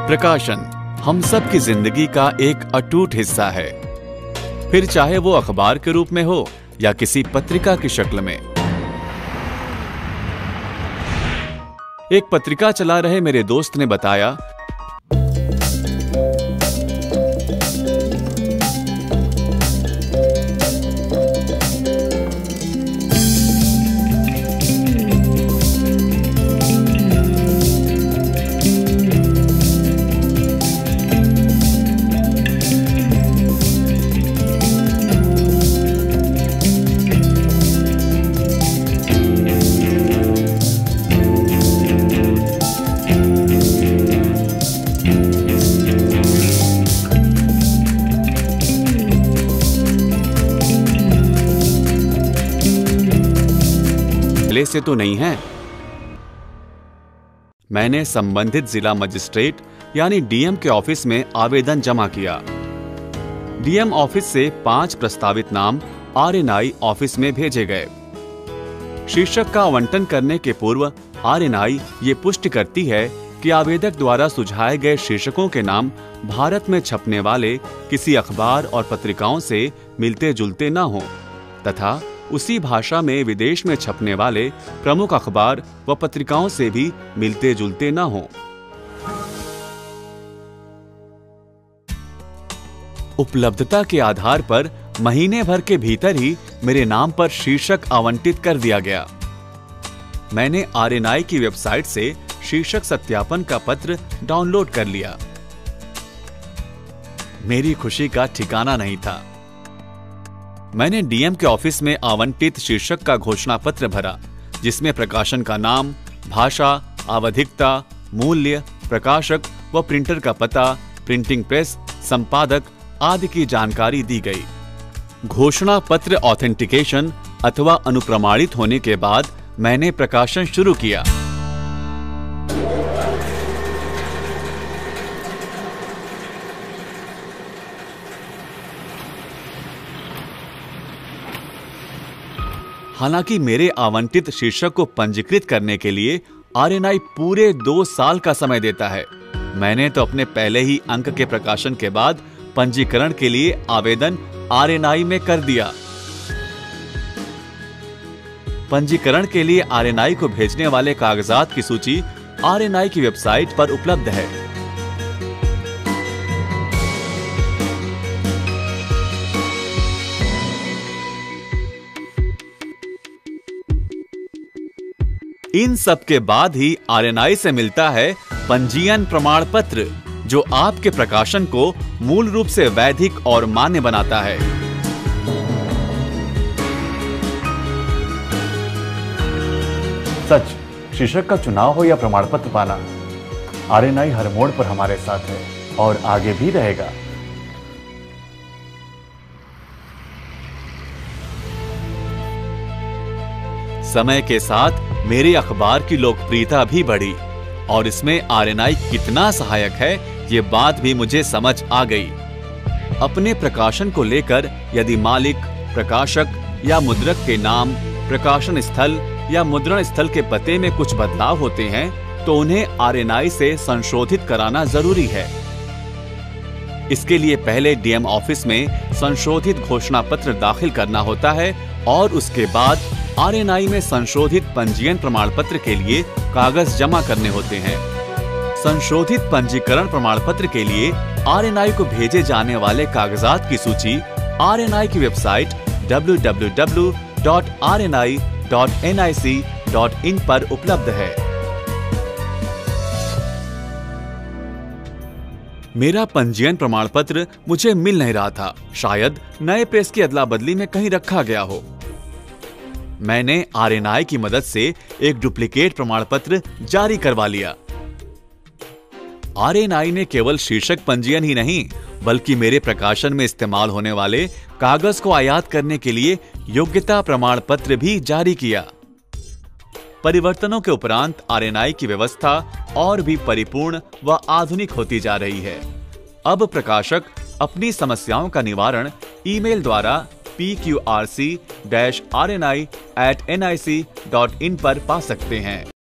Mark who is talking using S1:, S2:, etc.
S1: प्रकाशन हम सब की जिंदगी का एक अटूट हिस्सा है, फिर चाहे वो अखबार के रूप में हो या किसी पत्रिका की शक्ल में। एक पत्रिका चला रहे मेरे दोस्त ने बताया, से तो नहीं है। मैंने संबंधित जिला मजिस्ट्रेट यानी डीएम के ऑफिस में आवेदन जमा किया। डीएम ऑफिस से 5 प्रस्तावित नाम आरएनआई ऑफिस में भेजे गए। शीर्षक का आवंटन करने के पूर्व आरएनआई ये पुष्टि करती है कि आवेदक द्वारा सुझाए गए शीर्षकों के नाम भारत में छपने वाले किसी अखबार और पत्रिकाओं से मिलते जुलते न हों तथा उसी भाषा में विदेश में छपने वाले प्रमुख अखबार व पत्रिकाओं से भी मिलते जुलते न हों। उपलब्धता के आधार पर महीने भर के भीतर ही मेरे नाम पर शीर्षक आवंटित कर दिया गया। मैंने आरएनआई की वेबसाइट से शीर्षक सत्यापन का पत्र डाउनलोड कर लिया। मेरी खुशी का ठिकाना नहीं था। मैंने डीएम के ऑफिस में आवंटित शीर्षक का घोषणा पत्र भरा, जिसमें प्रकाशन का नाम, भाषा, आवधिकता, मूल्य, प्रकाशक व प्रिंटर का पता, प्रिंटिंग प्रेस, संपादक आदि की जानकारी दी गई। घोषणा पत्र ऑथेंटिकेशन अथवा अनुप्रमाणित होने के बाद मैंने प्रकाशन शुरू किया। हालांकि मेरे आवंटित शीर्षक को पंजीकृत करने के लिए आरएनआई पूरे 2 साल का समय देता है। मैंने तो अपने पहले ही अंक के प्रकाशन के बाद पंजीकरण के लिए आवेदन आरएनआई में कर दिया। पंजीकरण के लिए आरएनआई को भेजने वाले कागजात की सूची आरएनआई की वेबसाइट पर उपलब्ध है। इन सब के बाद ही आरएनआई से मिलता है पंजीयन प्रमाण पत्र, जो आपके प्रकाशन को मूल रूप से वैधिक और मान्य बनाता है।
S2: सच, शीर्षक का चुनाव हो या प्रमाण पत्र पाना, आरएनआई हर मोड़ पर हमारे साथ है और आगे भी रहेगा।
S1: समय के साथ मेरे अखबार की लोकप्रियता भी बढ़ी और इसमें आरएनआई कितना सहायक है ये बात भी मुझे समझ आ गई। अपने प्रकाशन को लेकर यदि मालिक, प्रकाशक या मुद्रक के नाम, प्रकाशन स्थल या मुद्रण स्थल के पते में कुछ बदलाव होते हैं तो उन्हें आरएनआई से संशोधित कराना जरूरी है। इसके लिए पहले डीएम ऑफिस में संशोधित घोषणा पत्र दाखिल करना होता है और उसके बाद आरएनआई में संशोधित पंजीयन प्रमाण पत्र के लिए कागज जमा करने होते हैं। संशोधित पंजीकरण प्रमाण पत्र के लिए आरएनआई को भेजे जाने वाले कागजात की सूची आरएनआई की वेबसाइट www.rni.nic.in पर उपलब्ध है। मेरा पंजीयन प्रमाण पत्र मुझे मिल नहीं रहा था, शायद नए प्रेस की अदला बदली में कहीं रखा गया हो। मैंने आरएनआई की मदद से एक डुप्लीकेट प्रमाण पत्र जारी करवा लिया। आरएनआई ने केवल शीर्षक पंजीयन ही नहीं बल्कि मेरे प्रकाशन में इस्तेमाल होने वाले कागज को आयात करने के लिए योग्यता प्रमाण पत्र भी जारी किया। परिवर्तनों के उपरांत आरएनआई की व्यवस्था और भी परिपूर्ण व आधुनिक होती जा रही है। अब प्रकाशक अपनी समस्याओं का निवारण ईमेल द्वारा pqrc-rni@nic.in पर पा सकते हैं।